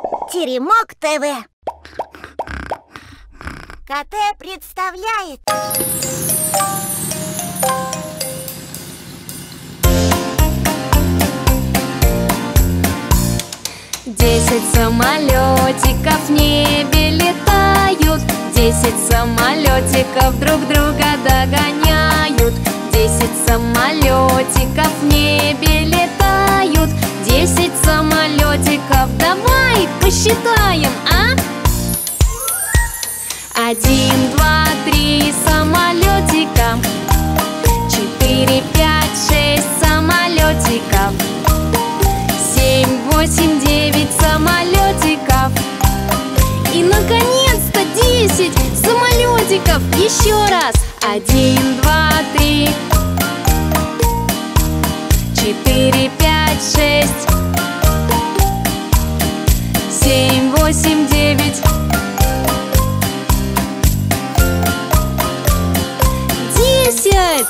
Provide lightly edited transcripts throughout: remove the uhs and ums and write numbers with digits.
Теремок ТВ. КТ представляет. Десять самолетиков в небе летают, 10 самолетиков друг друга догоняют. 10 самолетиков в небе летают, 10 самолетиков, давай посчитаем, а? 1, 2, 3 самолетика, 4, 5, 6 самолетиков, 7, 8, 9 самолетиков. И, наконец-то, 10 самолетиков. Еще раз. 1, 2, 3, 4, 5, 6, 7, 8, 9, 10.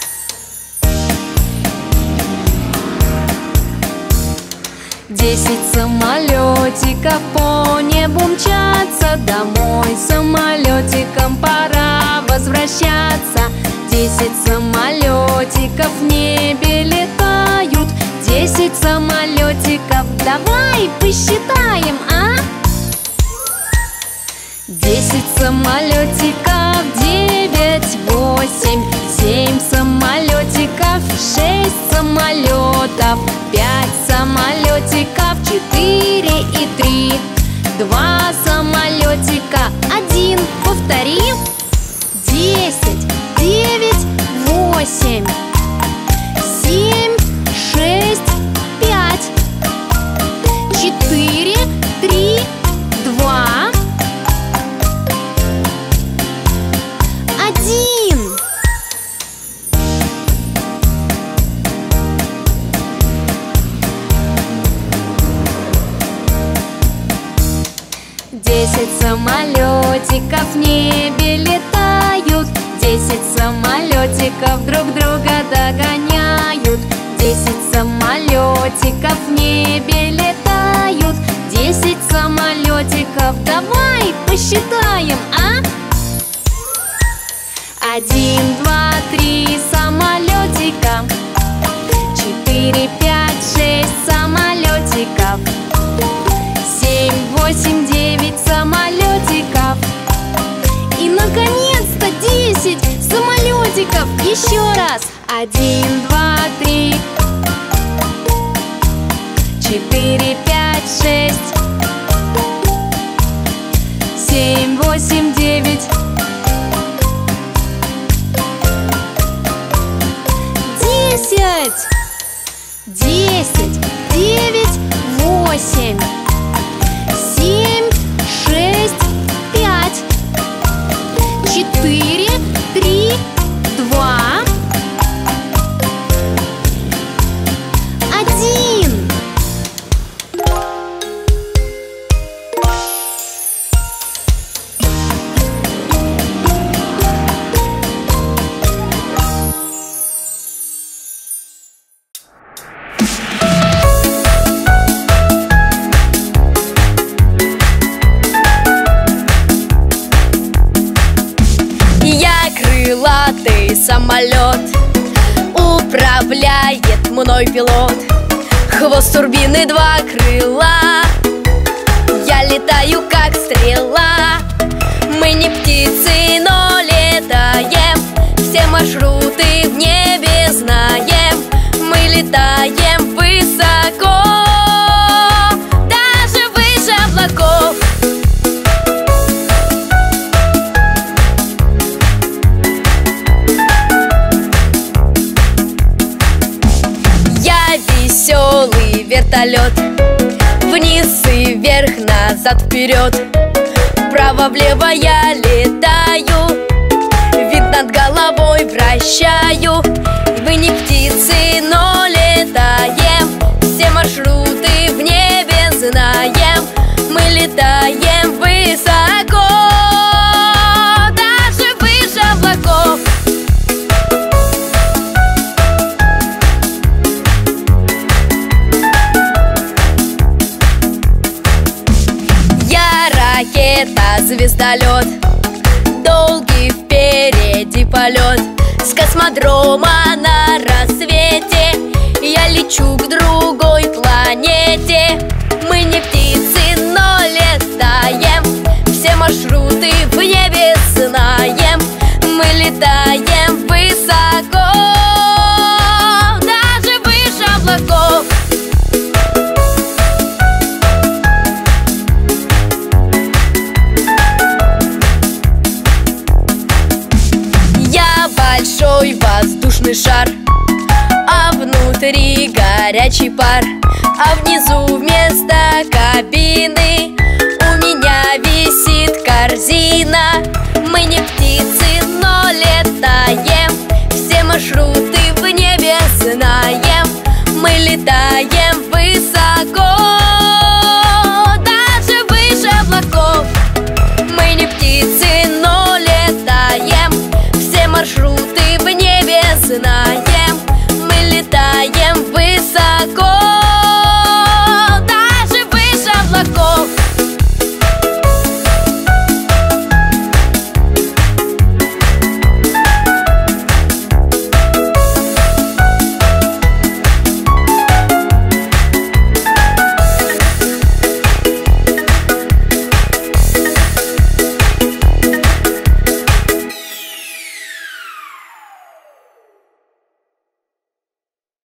10 самолетиков по небу мчатся, домой самолетикам пора возвращаться. 10 самолетиков в небе летают, 10 самолетиков, давай посчитаем, а? 10 самолетиков, 9, 8, 7 самолетиков, 6 самолетов, 5 самолетиков, 4 и 3, 2 самолетика, 1, повтори. 10, 9, 8, 7, 6, 5, 4, 3, 2, 1. Десять самолетиков в небе летают, 10 самолетиков друг друга догоняют. 10 самолетиков в небе летают, 10 самолетиков, давай посчитаем, а? 1, 2, 3 самолетика, 4, 5, 6 самолетиков, 7, 8, 9 самолетиков. И, наконец-то, 10 самолетиков. Еще раз. 1, 2, 3, 4, 5, 6, 7, 8, 9, 10. 10, 9, 8, 7, 6, 5, 4, 3, 2, 1. Крылатый самолет, управляет мной пилот. Хвост турбины, 2 крыла, я летаю как стрела. Мы не птицы, но летаем, все маршруты в небе знаем. Мы летаем высоко, даже выше облаков. Веселый вертолет, вниз и вверх, назад, вперед, вправо-влево я летаю, винт над головой вращаю. Мы не птицы, но летаем, все маршруты в небе знаем. Мы летаем высоко, даже выше облаков. это звездолет. Долгий впереди полет. С космодрома на рассвете я лечу к другой планете. Мы не птицы, но летаем, все маршруты в небе знаем. Мы летаем высоко, даже выше облаков. Я большой воздушный шар, а внутри горячий пар, а внизу вместо